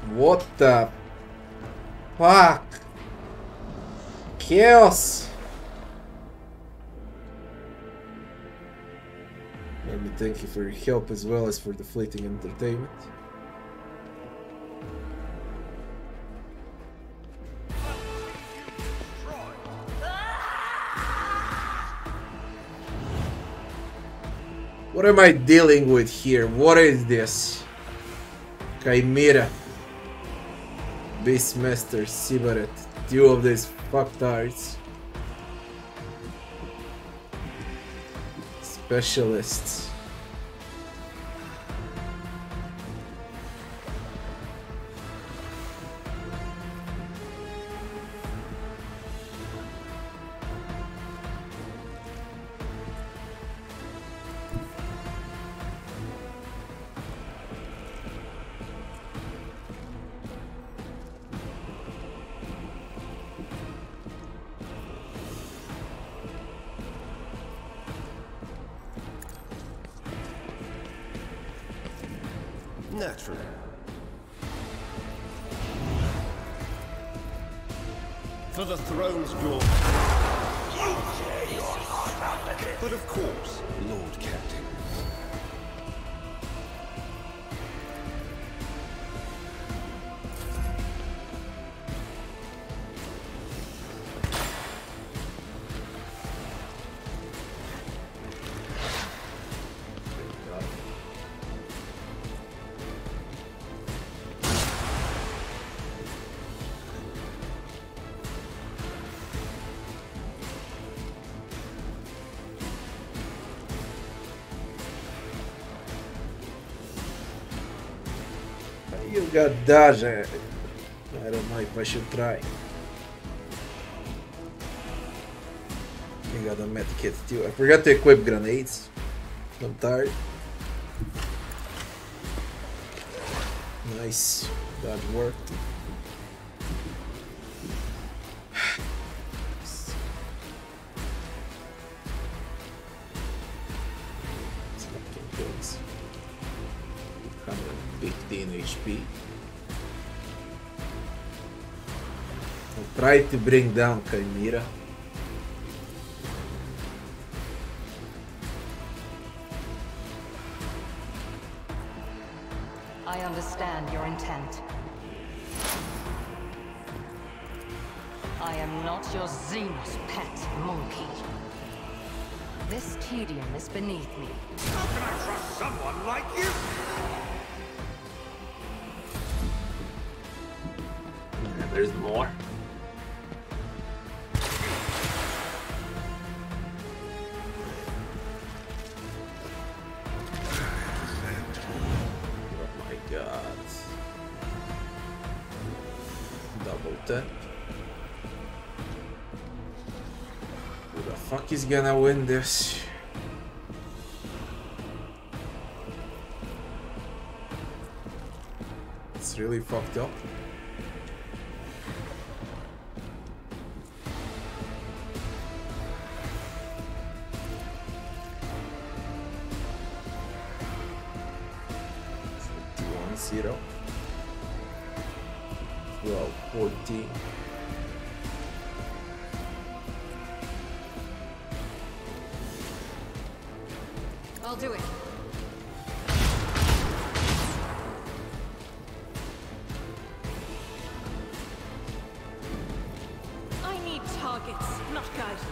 What the fuck? Chaos! Let me thank you for your help as well as for the fleeting entertainment. What am I dealing with here? What is this? Chimera. Beastmaster, Sibaret. Two of these fucktards. Specialists. Naturally. For the throne's glory. But of course, Lord Captain. You got dodge. I don't know if I should try. You got a medkit too. I forgot to equip grenades. I'm tired. Nice. That worked. Fucking kills. 115 HP. I'll try to bring down Chimera. I understand your intent. I am not your Xenos pet monkey. This tedium is beneath me. How can I trust someone like you? And there's more. Oh my god. Double tap. Who the fuck is gonna win this? It's really fucked up. It's 1-0. 12, 14. I'll do it. I need targets, not guidance.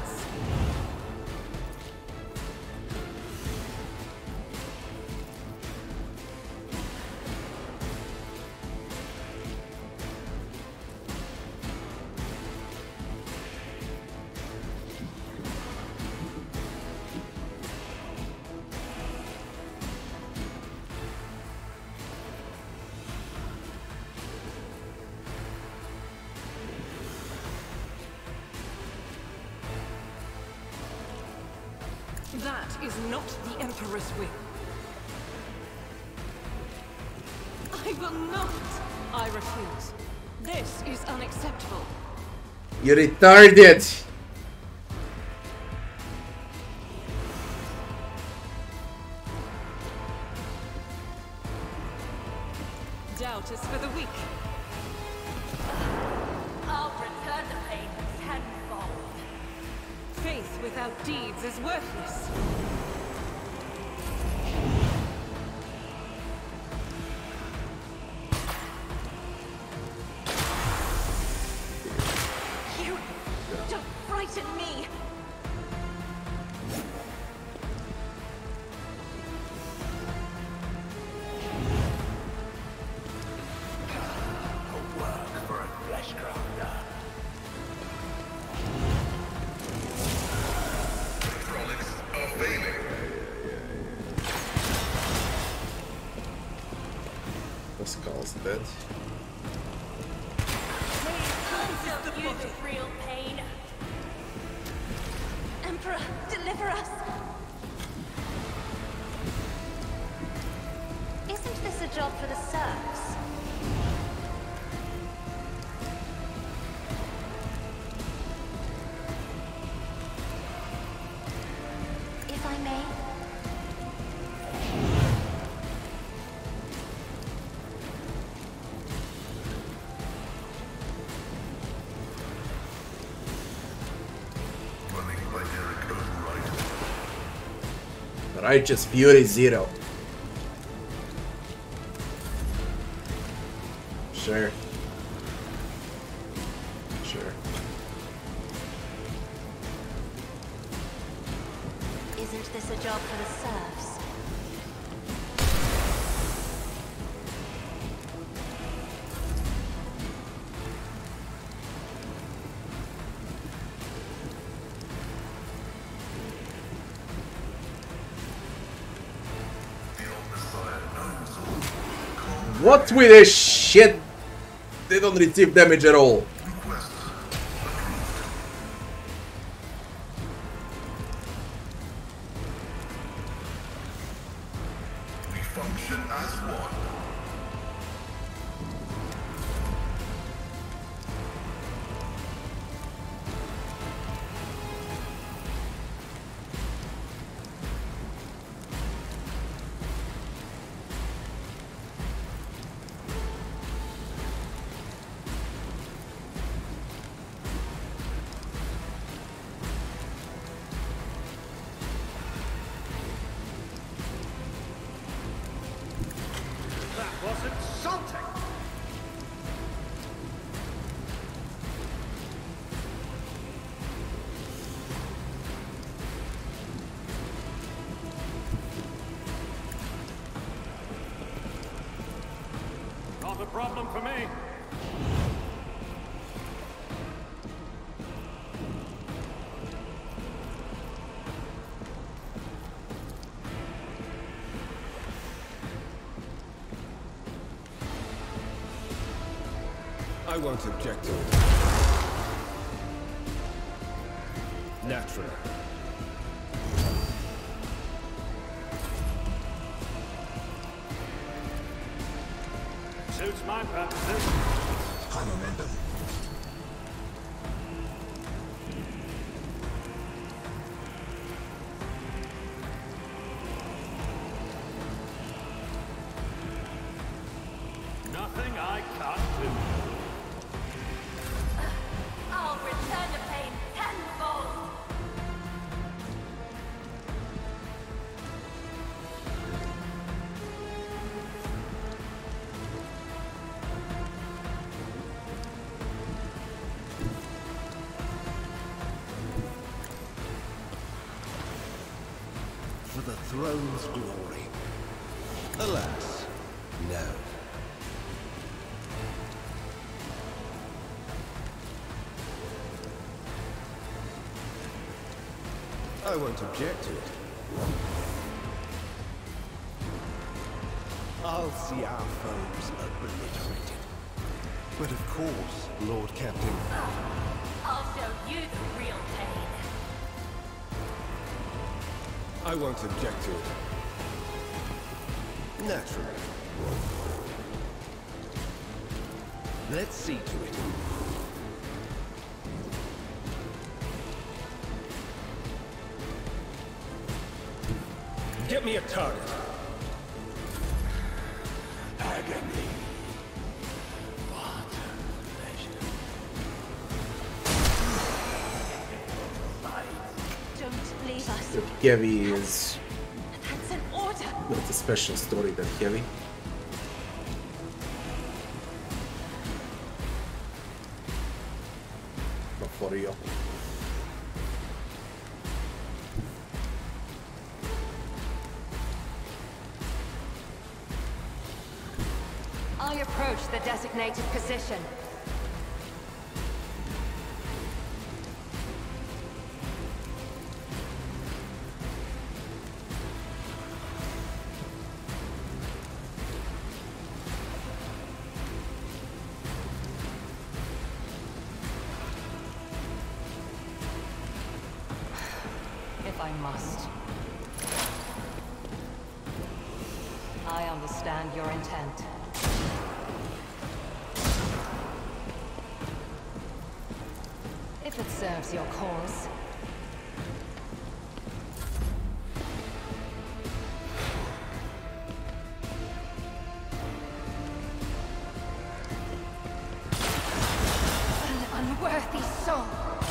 That is not the Emperor's will. I will not. I refuse. This is unacceptable. You retarded! Doubt is for the weak. faith without deeds is worthless. You don't frighten me. The skull's dead. Don't you the real pain. Emperor, deliver us. Isn't this a job for the serfs? If I may. Righteous Fury 0. Sure. Sure. Isn't this a job for the serfs? What with this shit? They don't receive damage at all. We function as one. That was insulting! Not a problem for me. I won't object to it. Naturally. Suits my purposes. High momentum. Nothing I can't do. I'll return the pain tenfold. For the throne's glory. Alas, no. I won't object to it. I'll see our foes obliterated. But of course, Lord Captain. I'll show you the real pain. I won't object to it. Naturally. Let's see to it. Get me a target. Agony. What a pleasure. Fight. us. That Heavy is That's an order. not a special story that Heavy. Not for real. I approach the designated position. If I must. I understand your intent. If it serves your cause. An unworthy soul.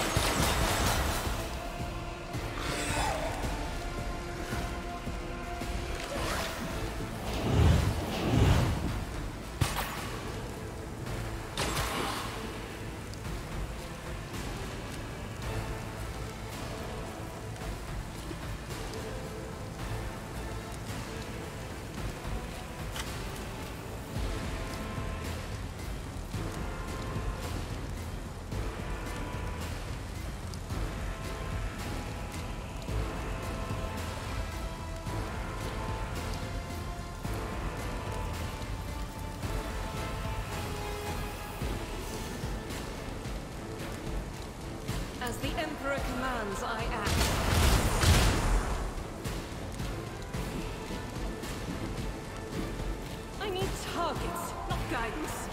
As the Emperor commands, I act. I need targets, not guidance.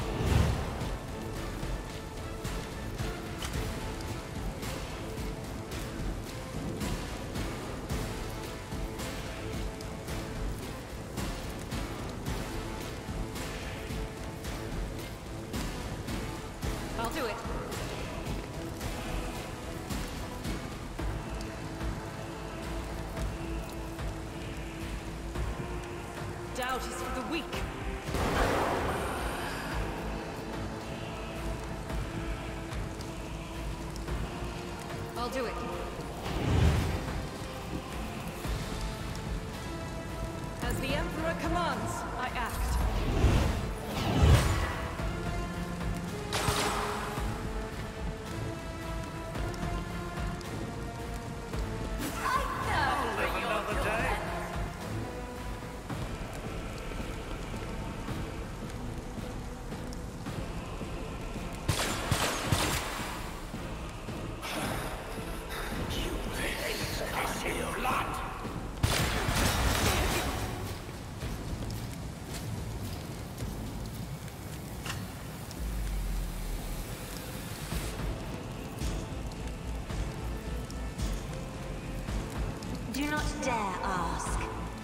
I'll do it. Doubt is for the weak. I'll do it. As the Emperor commands, I act. I'll live another day. Do not dare ask.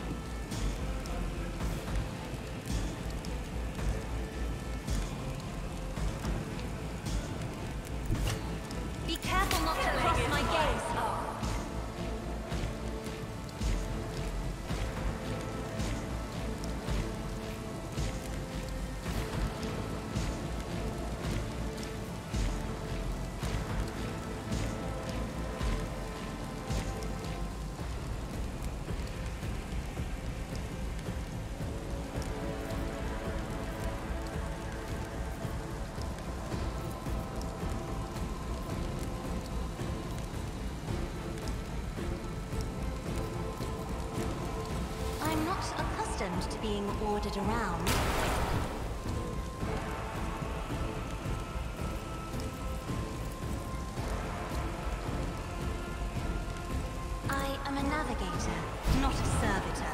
Be careful not to cross my gaze. I'm not accustomed to being ordered around. I am a navigator, not a servitor.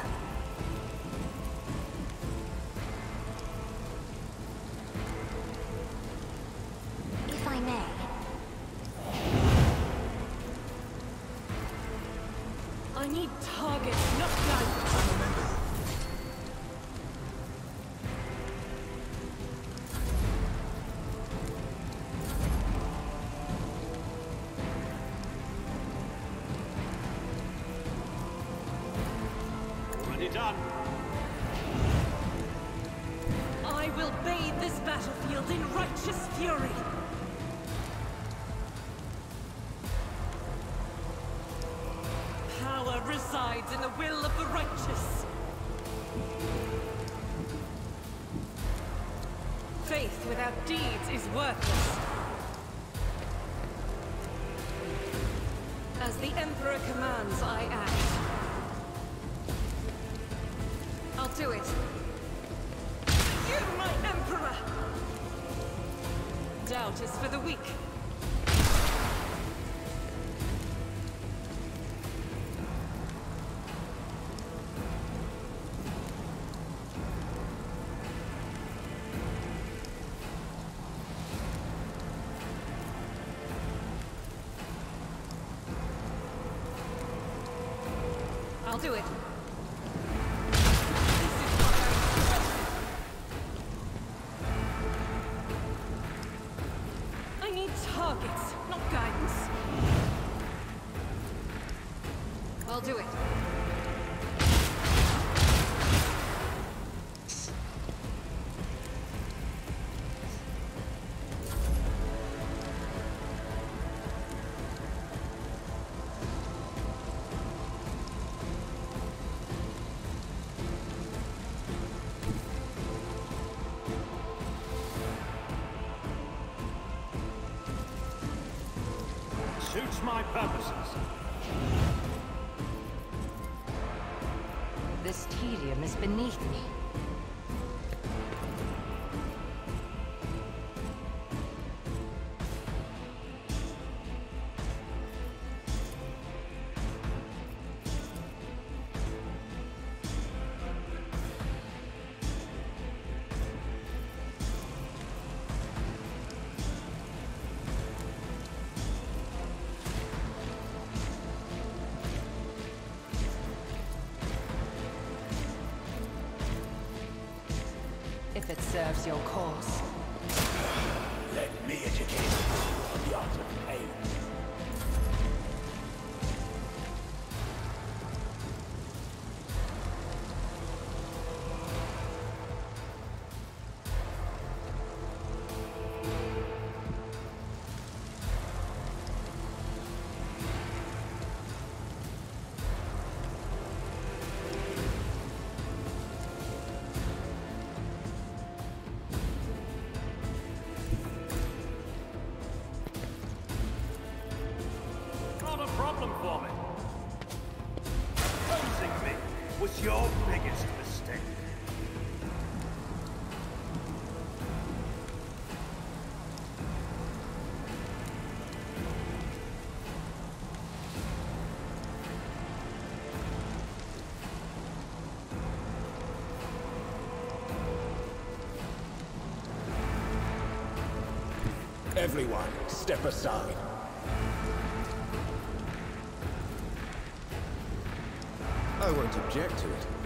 If I may. I need targets, not guidance. be done. I will bathe this battlefield in righteous fury. Power resides in the will of the righteous. Faith without deeds is worthless. As the Emperor commands, I act. I'll do it. You, my Emperor! Doubt is for the weak. I'll do it. I need targets, not guidance. I'll do it. Suits my purposes. This tedium is beneath me. If it serves your cause. Let me educate you on the art of pain. Not a problem for me. Opposing me was your biggest mistake. Everyone, step aside. I won't object to it.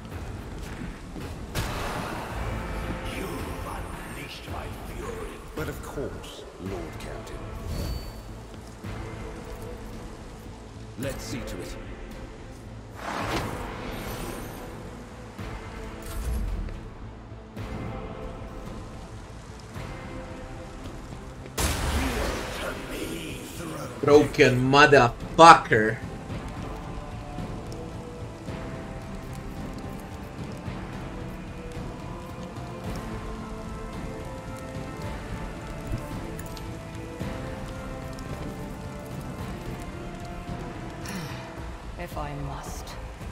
You've unleashed my fury. But of course, Lord Captain. Let's see to it. Broken motherfucker. If I must.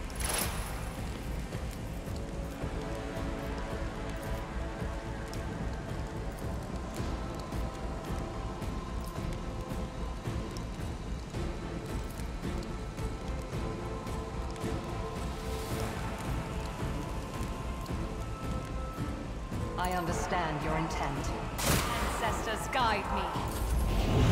I understand your intent. Ancestors, guide me.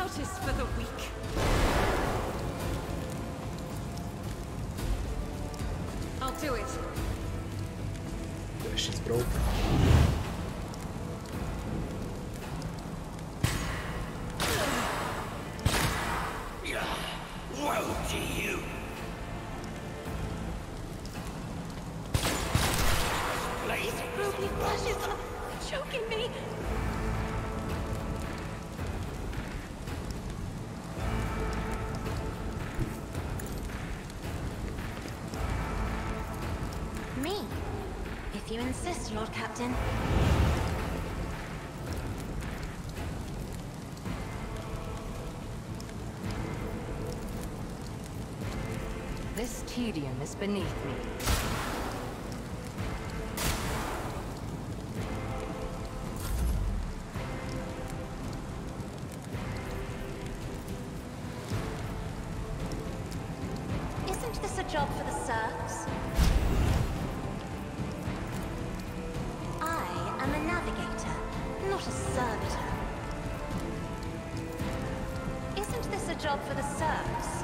notice for the weak. I'll do it. She's broken. Woe to you! Ruby flashes are choking me. Me? If you insist, Lord Captain. This tedium is beneath me. Isn't this a job for the serfs? I am a navigator, not a servitor. Isn't this a job for the serfs?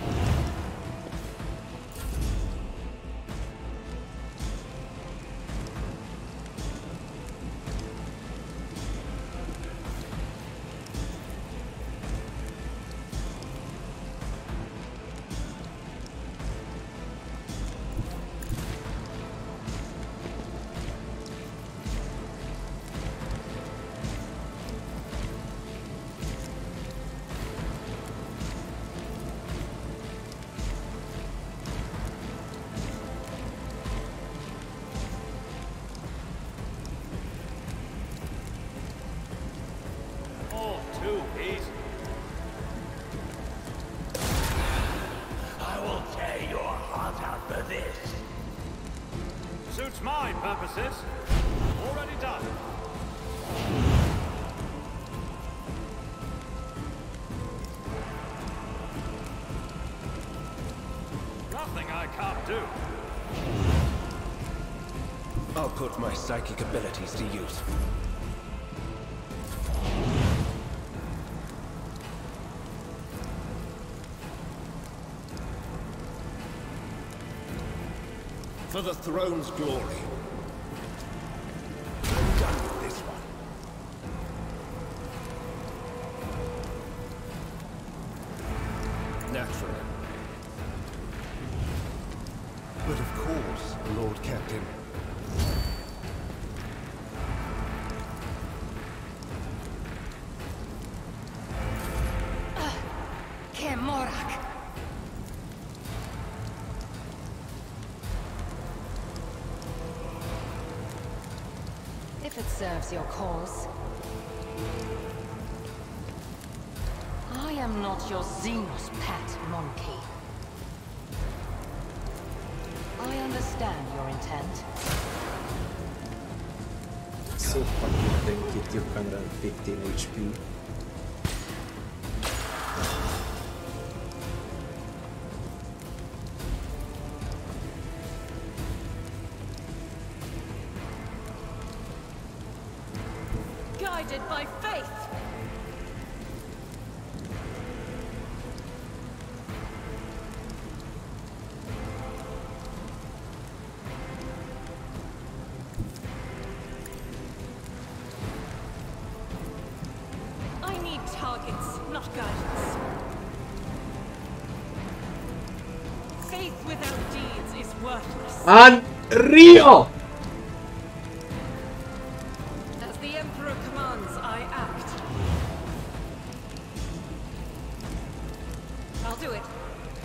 All too easy. I will tear your heart out for this. Suits my purposes. Already done. Nothing I can't do. I'll put my psychic abilities to use. For the throne's glory. I'm done with this one. Naturally. But of course, Lord Captain. Kemorak! If it serves your cause. I am not your Xenos pet, monkey. I understand your intent. So fucking tanky, it, 215 HP. Guided by faith. I need targets, not guidance. Faith without deeds is worthless. Unreal! As the Emperor commands, I act. I'll do it.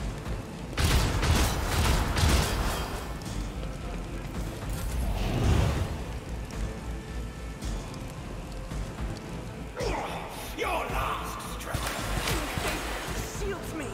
Your last strength. Shields me.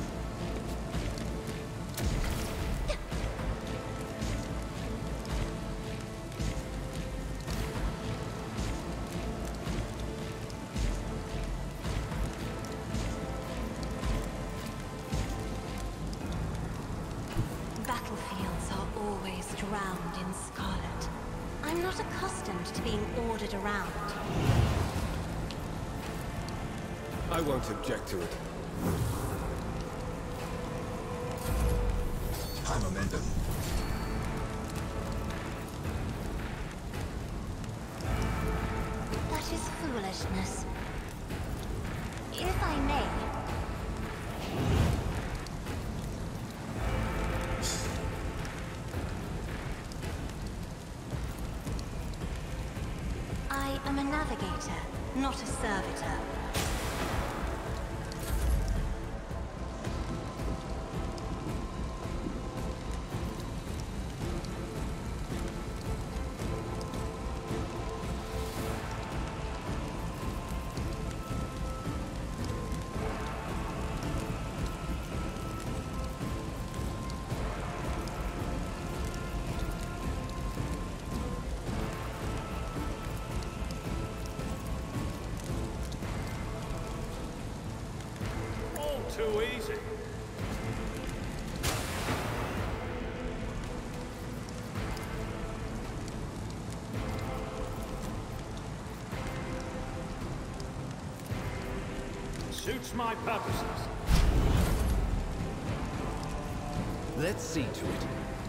Battlefields are always drowned in scarlet. I'm not accustomed to being ordered around. I won't object to it. High momentum. That is foolishness. If I may. I am a navigator, not a servitor. Too easy. Suits my purposes. Let's see to it.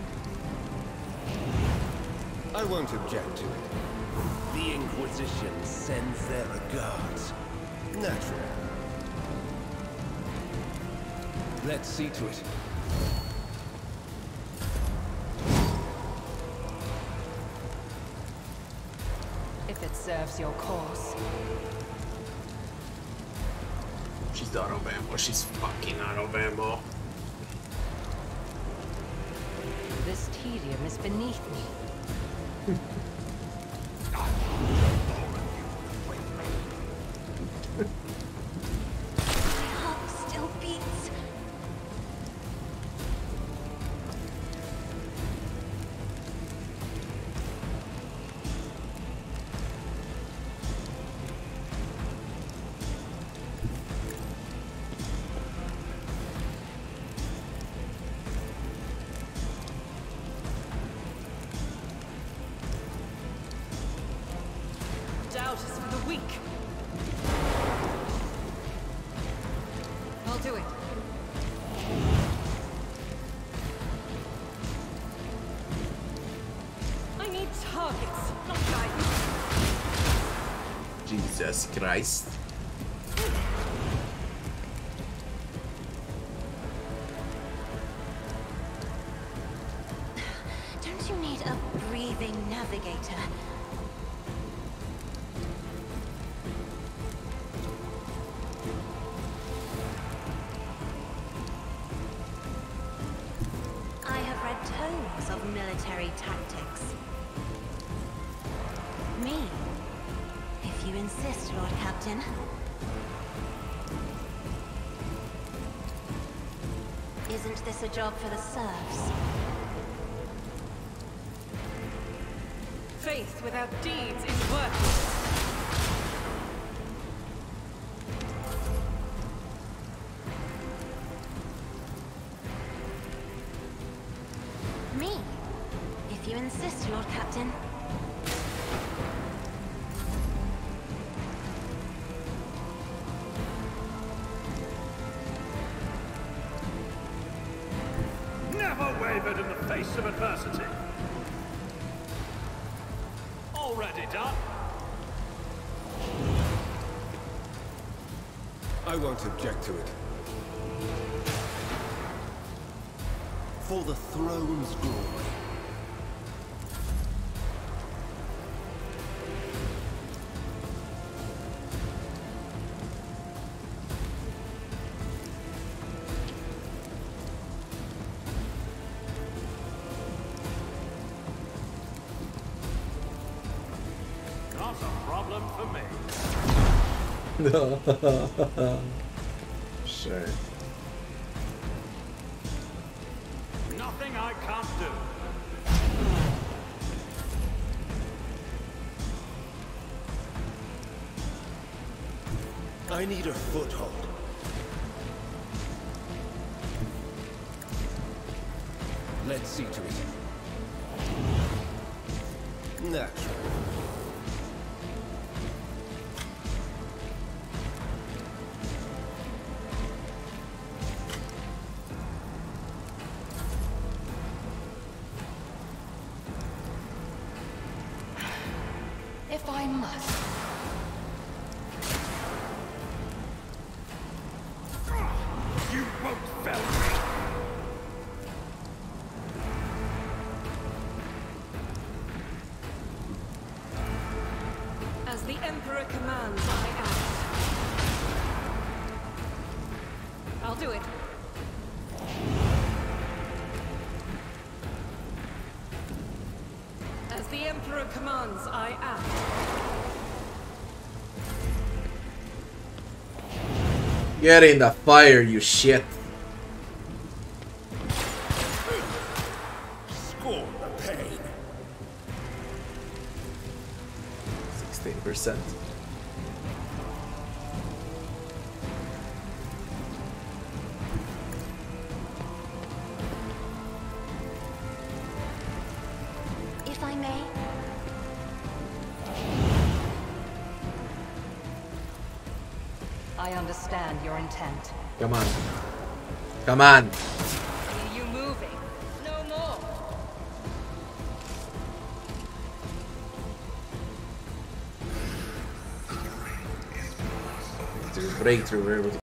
I won't object to it. The Inquisition sends their regards. Natural. Let's see to it. If it serves your cause. She's out of ammo. She's fucking out of ammo. This tedium is beneath me. Doubt is for the weak. I'll do it. I need targets, not guidance. Jesus Christ. Don't you need a breathing navigator? I have read tomes of military tactics. Me, if you insist, Lord Captain. Isn't this a job for the serfs? Faith without deeds is worthless. Me, if you insist, Lord Captain. Never wavered in the face of adversity. Already done. I won't object to it. For the throne's glory. Not a problem for me. Sure. Nothing I can't do. I need a foothold. Let's see to it. Natural. us. You won't fell me! As the Emperor commands, I act. I'll do it. As the Emperor commands, I act. Get in the fire, you shit. Scorn the pain. 16%. If I may. I understand your intent. Come on. Come on. See you moving. No more. To breakthrough, we're able to